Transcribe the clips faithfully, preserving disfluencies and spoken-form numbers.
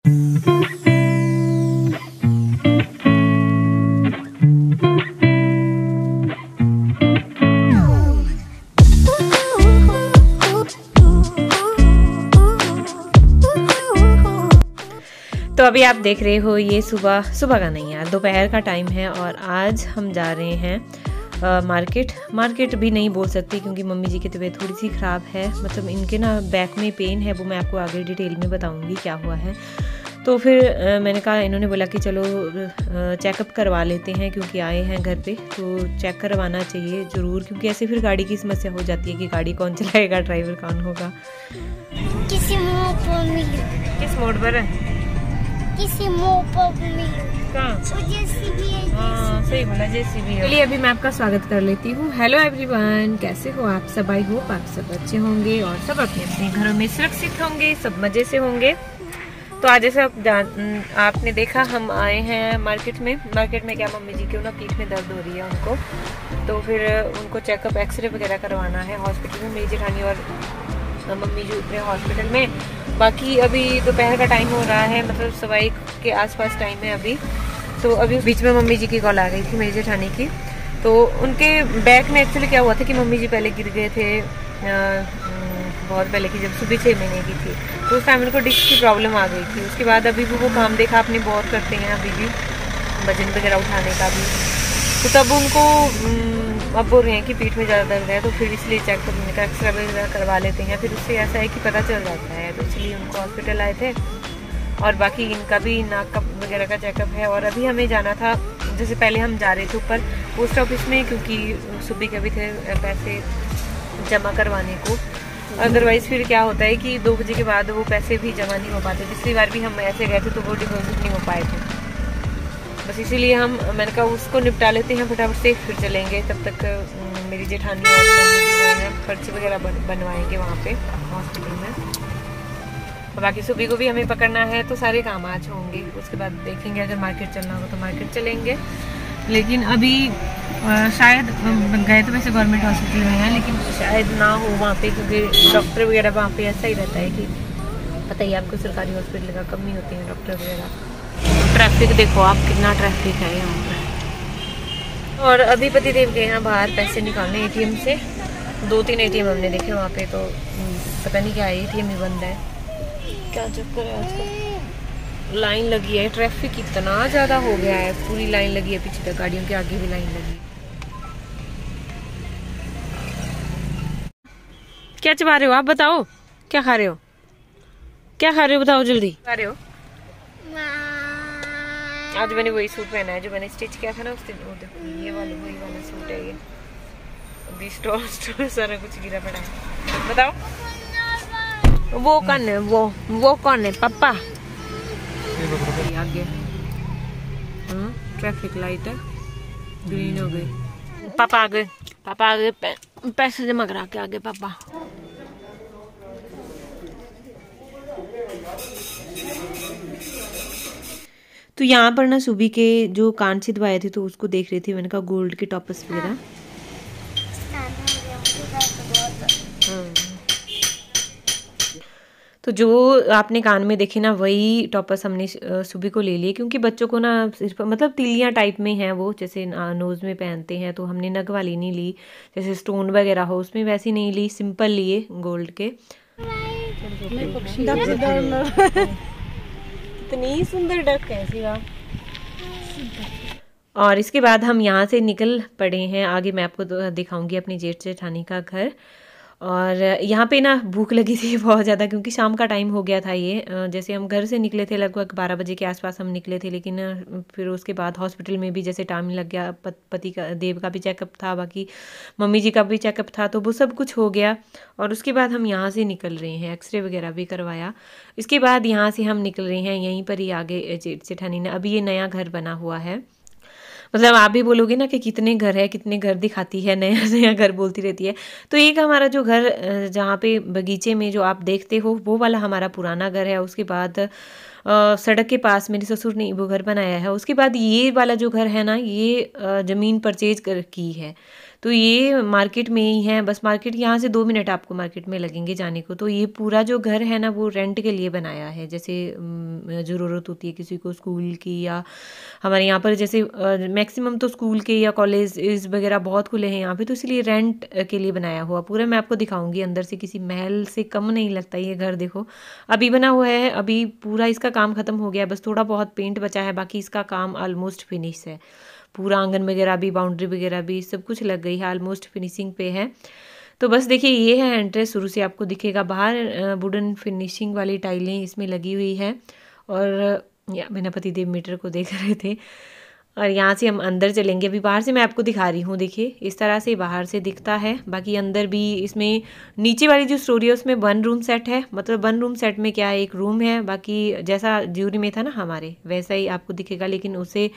तो अभी आप देख रहे हो ये सुबह सुबह का नहीं यार दोपहर का टाइम है और आज हम जा रहे हैं आ, मार्केट मार्केट भी नहीं बोल सकती क्योंकि मम्मी जी की तबीयत थोड़ी सी ख़राब है। मतलब इनके ना बैक में पेन है, वो मैं आपको आगे डिटेल में बताऊंगी क्या हुआ है। तो फिर आ, मैंने कहा, इन्होंने बोला कि चलो चेकअप करवा लेते हैं क्योंकि आए हैं घर पे, तो चेक करवाना चाहिए ज़रूर क्योंकि ऐसे फिर गाड़ी की समस्या हो जाती है कि गाड़ी कौन चलाएगा, ड्राइवर कौन होगा। किसी मोड़ पर मिली, किस मोड़ पर है? किसी मोड़ पर मिली। कहाँ? जेसीबी है। हाँ सही बोला, जेसीबी है। चलिए अभी मैं आपका स्वागत कर लेती हूँ। हेलो एवरीवन, कैसे हो आप सब? आई होप आप सब अच्छे होंगे और सब अपने अपने घरों में सुरक्षित होंगे, सब मजे से होंगे। तो आज जैसे आप जान आपने देखा हम आए हैं मार्केट में। मार्केट में क्या, मम्मी जी क्यों ना पीठ में दर्द हो रही है उनको, तो फिर उनको चेकअप एक्सरे वगैरह करवाना है हॉस्पिटल में। मेरी जेठानी और मम्मी जी उतरे हॉस्पिटल में। बाकी अभी दोपहर का टाइम हो रहा है, मतलब सवा एक के आसपास टाइम है अभी। तो अभी बीच में मम्मी जी की कॉल आ गई थी मेरी जेठानी की। तो उनके बैक में एक्चुअली क्या हुआ था कि मम्मी जी पहले गिर गए थे आ, बहुत पहले की, जब सुबह छः महीने की थी, तो उस टाइम उनको डिस्क की प्रॉब्लम आ गई थी। उसके बाद अभी भी वो काम देखा आपने बहुत करते हैं अभी भी, वजन वगैरह उठाने का भी। तो तब उनको अब बोल रहे हैं कि पीठ में ज़्यादा दर्द है, तो फिर इसलिए चेक करने का एक्सरे वगैरह करवा लेते हैं। फिर उससे ऐसा है कि पता चल जाता है, तो इसलिए उनको हॉस्पिटल आए थे। और बाकी इनका भी नाक का वगैरह का चेकअप है। और अभी हमें जाना था, जैसे पहले हम जा रहे थे ऊपर पोस्ट ऑफिस में क्योंकि सुबह के भी थे पैसे जमा करवाने को। अदरवाइज़ फिर क्या होता है कि दो बजे के बाद वो पैसे भी जमा नहीं हो पाते। पिछली बार भी हम ऐसे गए थे तो वो डिपॉजिट नहीं हो पाए थे। बस इसीलिए हम मैंने कहा उसको निपटा लेते हैं फटाफट से, फिर चलेंगे। तब तक मेरी जेठानी और मम्मी जो पर्ची वगैरह बन, बनवाएंगे वहाँ पे हॉस्पिटल में। और बाकी सुबह को भी हमें पकड़ना है, तो सारे काम आज होंगे। उसके बाद देखेंगे, अगर मार्केट चलना होगा तो मार्केट चलेंगे। लेकिन अभी शायद गए तो वैसे गवर्नमेंट हॉस्पिटल में है, लेकिन शायद ना हो वहाँ पे क्योंकि डॉक्टर वगैरह वहाँ पे ऐसा ही रहता है कि पता ही आपको सरकारी हॉस्पिटल का कमी होती है डॉक्टर वगैरह। ट्रैफिक देखो आप, कितना ट्रैफिक है यहाँ पर। और अभी पति देव गए हैं बाहर पैसे निकालने एटीएम से। दो तीन एटीएम हमने देखे वहाँ पे, तो पता नहीं क्या एटीएम ही बंद है, क्या चक्कर है आजकल। लाइन लगी है, ट्रैफिक इतना ज़्यादा हो गया है, पूरी लाइन लगी है पीछे तक, गाड़ियों के आगे भी लाइन लगी। क्या चबा रहे हो आप? बताओ क्या खा रहे हो, क्या खा रहे हो बताओ जल्दी। खा रहे हो? आज मैंने वही सूट पहना है जो मैंने स्टिच किया था ना उस दिन। वो देखो ये वाला वही वाला सूट है ये। अभी स्टोर स्टोर सारा कुछ गिरा पड़ा है। बताओ वो कौन है? वो वो कौन है? पापा। आगे ट्रैफिक लाइट है, ग्रीन हो गई। पापा आ गए, पापा आ गए, पैसे जमा करा के आगे पापा। तो यहाँ पर ना सुबह के जो कान से दवाए थे तो उसको देख रही थी। मैंने कहा गोल्ड के टॉपर्स वगैरह। तो जो आपने कान में देखे ना वही टॉपर्स हमने सुबह को ले लिए क्योंकि बच्चों को ना सिर्फ मतलब तिलियाँ टाइप में हैं वो, जैसे नोज़ में पहनते हैं। तो हमने नग वाली नहीं ली, जैसे स्टोन वगैरह हो उसमें वैसी नहीं ली, सिंपल लिए गोल्ड के। इतनी सुंदर डक है सिवा। और इसके बाद हम यहाँ से निकल पड़े हैं। आगे मैं आपको दिखाऊंगी अपनी जेठ जेठानी का घर। और यहाँ पे ना भूख लगी थी बहुत ज़्यादा क्योंकि शाम का टाइम हो गया था। ये जैसे हम घर से निकले थे लगभग बारह बजे के आसपास हम निकले थे, लेकिन फिर उसके बाद हॉस्पिटल में भी जैसे टाइम लग गया। पति का देव का भी चेकअप था, बाकी मम्मी जी का भी चेकअप था, तो वो सब कुछ हो गया। और उसके बाद हम यहाँ से निकल रहे हैं, एक्सरे वगैरह भी करवाया। इसके बाद यहाँ से हम निकल रहे हैं, यहीं पर ही आगे जेठ जेठानी ने अभी ये नया घर बना हुआ है। मतलब आप भी बोलोगे ना कि कितने घर है, कितने घर दिखाती है, नया नया घर बोलती रहती है। तो एक हमारा जो घर जहाँ पे बगीचे में जो आप देखते हो वो वाला हमारा पुराना घर है। उसके बाद आ, सड़क के पास मेरे ससुर ने वो घर बनाया है। उसके बाद ये वाला जो घर है ना, ये ज़मीन परचेज कर की है। तो ये मार्केट में ही है, बस मार्केट यहाँ से दो मिनट आपको मार्केट में लगेंगे जाने को। तो ये पूरा जो घर है ना वो रेंट के लिए बनाया है, जैसे ज़रूरत होती है किसी को स्कूल की, या हमारे यहाँ पर जैसे मैक्सिमम तो स्कूल के या कॉलेज इस वगैरह बहुत खुले हैं यहाँ पे, तो इसलिए रेंट के लिए बनाया हुआ पूरा। मैं आपको दिखाऊंगी अंदर से, किसी महल से कम नहीं लगता ये घर। देखो अभी बना हुआ है, अभी पूरा इसका काम ख़त्म हो गया, बस थोड़ा बहुत पेंट बचा है, बाकी इसका काम ऑलमोस्ट फिनिश है। पूरा आंगन वगैरह भी, बाउंड्री वगैरह भी, सब कुछ लग गई है, ऑलमोस्ट फिनिशिंग पे है। तो बस देखिए ये है एंट्रेंस, शुरू से आपको दिखेगा। बाहर वुडन फिनिशिंग वाली टाइलें इसमें लगी हुई है, और या मेरा पतिदेव मीटर को देख रहे थे। और यहाँ से हम अंदर चलेंगे, अभी बाहर से मैं आपको दिखा रही हूँ। देखिए इस तरह से बाहर से दिखता है। बाकी अंदर भी इसमें नीचे वाली जो स्टोरी है उसमें वन रूम सेट है, मतलब वन रूम सेट में क्या है, एक रूम है, बाकी जैसा ज्यूरी में था ना हमारे वैसा ही आपको दिखेगा, लेकिन उसे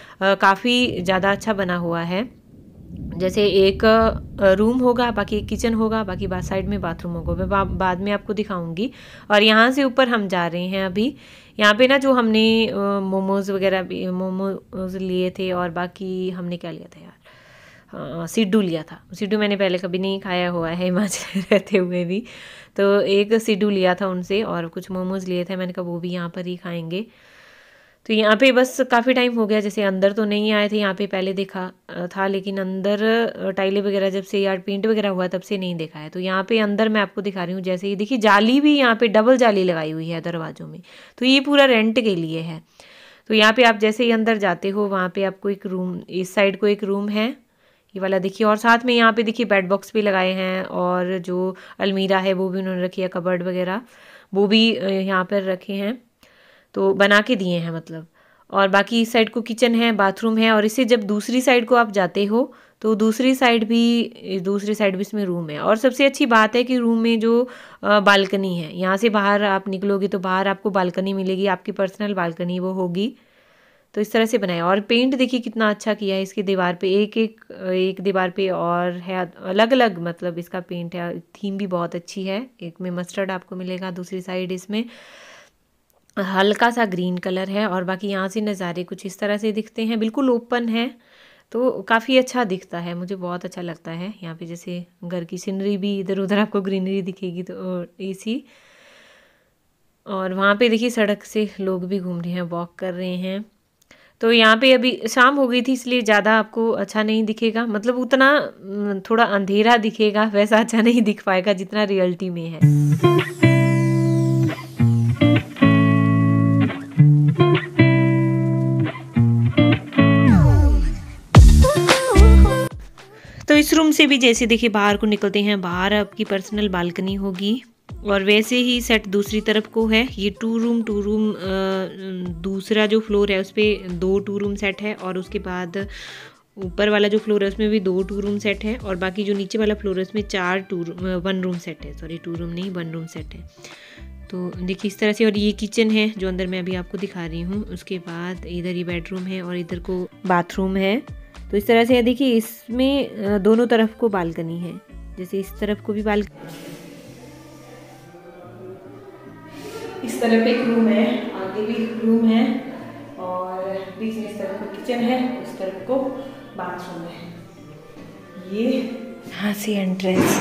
काफ़ी ज़्यादा अच्छा बना हुआ है। जैसे एक रूम होगा, बाकी एक किचन होगा, बाकी बाद साइड में बाथरूम होगा, मैं बा, बाद में आपको दिखाऊंगी। और यहाँ से ऊपर हम जा रहे हैं अभी। यहाँ पे ना जो हमने मोमोज़ वगैरह भी मोमोज़ लिए थे, और बाकी हमने क्या लिया था यार, हाँ सिड्डू लिया था। सिड्डू मैंने पहले कभी नहीं खाया हुआ है हिमाचल रहते हुए भी, तो एक सिड्डू लिया था उनसे, और कुछ मोमोज़ लिए थे, मैंने कहा वो भी यहाँ पर ही खाएँगे। तो यहाँ पे बस काफ़ी टाइम हो गया, जैसे अंदर तो नहीं आए थे, यहाँ पे पहले देखा था, लेकिन अंदर टाइलें वगैरह जब से यार पेंट वगैरह हुआ तब से नहीं देखा है। तो यहाँ पे अंदर मैं आपको दिखा रही हूँ, जैसे ये देखिए जाली भी यहाँ पे डबल जाली लगाई हुई है दरवाज़ों में, तो ये पूरा रेंट के लिए है। तो यहाँ पे आप जैसे ही अंदर जाते हो वहाँ पे आपको एक रूम, इस साइड को एक रूम है ये वाला देखिए, और साथ में यहाँ पे देखिए बेड बॉक्स भी लगाए हैं, और जो अलमीरा है वो भी उन्होंने रखी है, कबर्ड वगैरह वो भी यहाँ पर रखे हैं, तो बना के दिए हैं मतलब। और बाकी इस साइड को किचन है, बाथरूम है, और इससे जब दूसरी साइड को आप जाते हो तो दूसरी साइड भी दूसरी साइड भी इसमें रूम है। और सबसे अच्छी बात है कि रूम में जो बालकनी है, यहाँ से बाहर आप निकलोगे तो बाहर आपको बालकनी मिलेगी, आपकी पर्सनल बालकनी वो होगी। तो इस तरह से बनाया, और पेंट देखिए कितना अच्छा किया है इसकी दीवार पे, एक एक एक दीवार पे और है अलग अलग, मतलब इसका पेंट है। थीम भी बहुत अच्छी है, एक में मस्टर्ड आपको मिलेगा, दूसरी साइड इसमें हल्का सा ग्रीन कलर है। और बाकी यहाँ से नज़ारे कुछ इस तरह से दिखते हैं, बिल्कुल ओपन है, तो काफ़ी अच्छा दिखता है, मुझे बहुत अच्छा लगता है। यहाँ पे जैसे घर की सीनरी भी, इधर उधर आपको ग्रीनरी दिखेगी तो इसी। और वहाँ पे देखिए सड़क से लोग भी घूम रहे हैं, वॉक कर रहे हैं। तो यहाँ पे अभी शाम हो गई थी इसलिए ज़्यादा आपको अच्छा नहीं दिखेगा, मतलब उतना थोड़ा अंधेरा दिखेगा, वैसा अच्छा नहीं दिख पाएगा जितना रियलिटी में है। तो इस रूम से भी जैसे देखिए बाहर को निकलते हैं, बाहर आपकी पर्सनल बालकनी होगी, और वैसे ही सेट दूसरी तरफ को है। ये टू रूम टू रूम दूसरा जो फ्लोर है उस पर दो टू रूम सेट है, और उसके बाद ऊपर वाला जो फ्लोर है उसमें भी दो टू रूम सेट है, और बाकी जो नीचे वाला फ्लोर है उसमें चार टू वन रूम सेट है, सॉरी टू रूम नहीं वन रूम सेट है। तो देखिए इस तरह से। और ये किचन है जो अंदर मैं अभी आपको दिखा रही हूँ, उसके बाद इधर ये बेडरूम है और इधर को बाथरूम है। तो इस तरह से देखिए इसमें दोनों तरफ को बालकनी है, जैसे इस तरफ को भी बालकनी, इस तरफ एक रूम है, आगे भी एक रूम है, और बीच में इस तरफ को किचन है, इस तरफ को बाथरूम है। ये यहाँ से एंट्रेंस।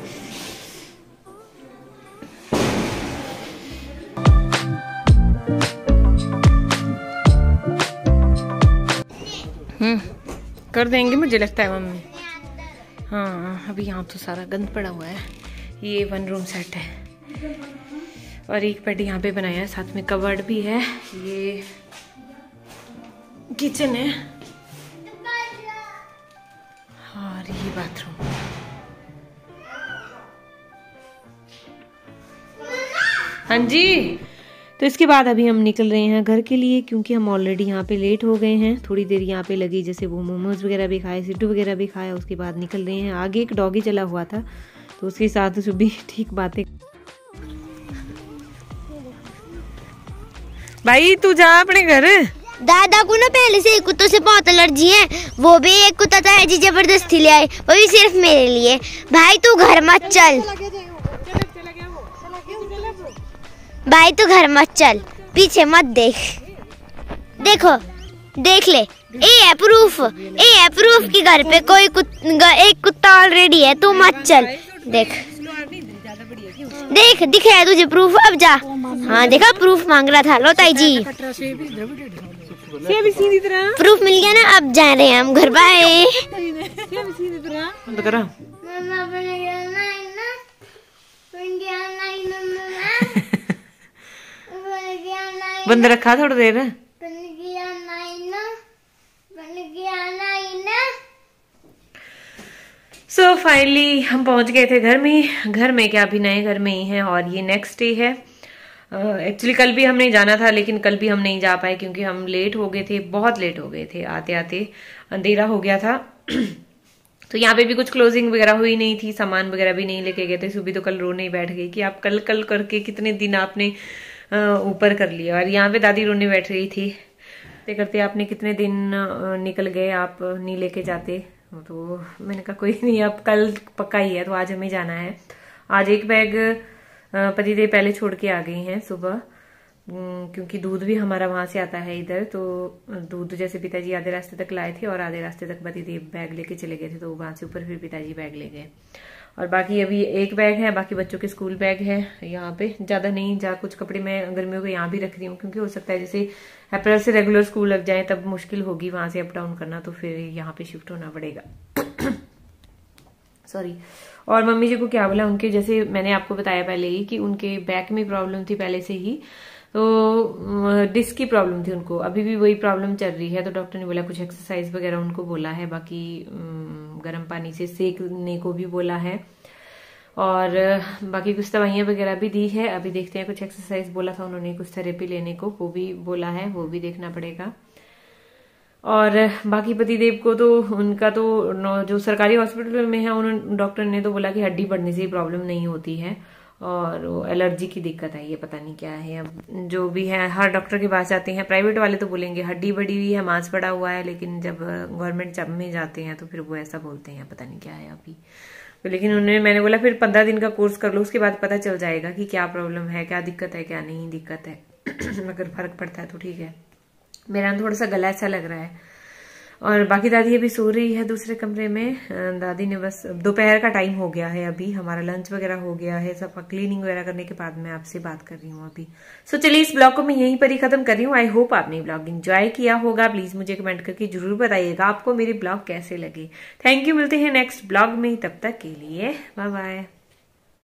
हम्म कर देंगे मुझे लगता है मम्मी। हाँ अभी यहाँ तो सारा गंद पड़ा हुआ है। ये वन रूम सेट है, और एक बेड यहाँ पे बनाया है, साथ में कवर्ड भी है। ये किचन है और ये बाथरूम। हाँ जी। तो इसके बाद अभी हम निकल रहे हैं घर के लिए, क्योंकि हम ऑलरेडी यहाँ पे लेट हो गए हैं। थोड़ी देर यहाँ पे लगी, जैसे वो मोमोज वगैरह भी खाए, सिड्डू वगैरह भी खाया, उसके बाद निकल रहे हैं। आगे एक डॉगी चला हुआ था तो उसके साथ जो भी ठीक बातें। भाई तू जा अपने घर। दादा को ना पहले से एक कुत्तों से बहुत एलर्जी है, वो भी एक कुत्ता था जी जबरदस्ती ले आए, वो भी सिर्फ मेरे लिए। भाई तू घर मत चल, भाई तू घर मत चल, पीछे मत देख। देखो देख ले, ये है प्रूफ, ये है प्रूफ कि घर पे कोई कुत, एक कुत्ता ऑलरेडी है। तू मत चल, देख देख दिख रहा है तुझे प्रूफ। अब जा। हाँ देखा, प्रूफ मांग रहा था। लो ताई जी, प्रूफ मिल गया ना। अब जा रहे हैं हम घर। बाय। बंद रखा थोड़ी देर। सो so, फाइनली हम पहुंच गए थे घर में। घर में क्या, अभी नए घर में ही है और ये नेक्स्ट डे है। एक्चुअली uh, कल भी हमने जाना था, लेकिन कल भी हम नहीं जा पाए क्योंकि हम लेट हो गए थे, बहुत लेट हो गए थे। आते आते अंधेरा हो गया था। तो यहाँ पे भी कुछ क्लोजिंग वगैरह हुई नहीं थी, सामान वगैरह भी नहीं लेके गए थे। सुबह तो कल रोने बैठ गई कि आप कल कल करके कितने दिन आपने ऊपर कर लिया। और यहाँ पे दादी रोने बैठ रही थी, करते करते आपने कितने दिन निकल गए, आप नहीं लेके जाते। तो मैंने कहा कोई नहीं, अब कल पक्का ही है, तो आज हमें जाना है। आज एक बैग पतिदेव पहले छोड़ के आ गई हैं सुबह, क्योंकि दूध भी हमारा वहां से आता है इधर। तो दूध जैसे पिताजी आधे रास्ते तक लाए थे और आधे रास्ते तक पतिदेव बैग लेके चले गए थे, तो वहां से ऊपर फिर पिताजी बैग ले गए। और बाकी अभी एक बैग है, बाकी बच्चों के स्कूल बैग है यहाँ पे। ज्यादा नहीं, जा कुछ कपड़े मैं गर्मियों को यहाँ भी रख रही हूँ, क्योंकि हो सकता है जैसे अप्रैल से रेगुलर स्कूल लग जाए तब मुश्किल होगी वहां से अप डाउन करना, तो फिर यहाँ पे शिफ्ट होना पड़ेगा। सॉरी। और मम्मी जी को क्या बोला, उनके जैसे मैंने आपको बताया पहले ही कि उनके बैक में प्रॉब्लम थी पहले से ही, तो डिस्क की प्रॉब्लम थी उनको, अभी भी वही प्रॉब्लम चल रही है। तो डॉक्टर ने बोला कुछ एक्सरसाइज वगैरह उनको बोला है, बाकी गर्म पानी से सेकने को भी बोला है, और बाकी कुछ दवाइयां वगैरह भी दी है। अभी देखते हैं, कुछ एक्सरसाइज बोला था उन्होंने, कुछ थेरेपी लेने को, वो भी बोला है, वो भी देखना पड़ेगा। और बाकी पतिदेव को तो उनका तो जो सरकारी हॉस्पिटल में है, उन्होंने डॉक्टर ने तो बोला कि हड्डी बढ़ने से ही प्रॉब्लम नहीं होती है, और वो एलर्जी की दिक्कत है, ये पता नहीं क्या है। अब जो भी है, हर डॉक्टर के पास जाते हैं, प्राइवेट वाले तो बोलेंगे हड्डी बढ़ी हुई है, मांस पड़ा हुआ है, लेकिन जब गवर्नमेंट जब में जाते हैं तो फिर वो ऐसा बोलते हैं, पता नहीं क्या है अभी। तो लेकिन उन्होंने, मैंने बोला फिर पंद्रह दिन का कोर्स कर लो, उसके बाद पता चल जाएगा कि क्या प्रॉब्लम है, क्या दिक्कत है, क्या नहीं दिक्कत है। अगर फर्क पड़ता है तो ठीक है। मेरा थोड़ा सा गला ऐसा लग रहा है। और बाकी दादी अभी सो रही है दूसरे कमरे में। दादी ने बस, दोपहर का टाइम हो गया है, अभी हमारा लंच वगैरह हो गया है, सब क्लीनिंग वगैरह करने के बाद मैं आपसे बात कर रही हूँ अभी। सो चलिए, इस ब्लॉग को मैं यहीं पर ही खत्म कर रही हूँ। आई होप आपने ब्लॉग एंजॉय किया होगा। प्लीज मुझे कमेंट करके जरूर बताइएगा आपको मेरे ब्लॉग कैसे लगे। थैंक यू, मिलते हैं नेक्स्ट ब्लॉग में, तब तक के लिए बाय बाय।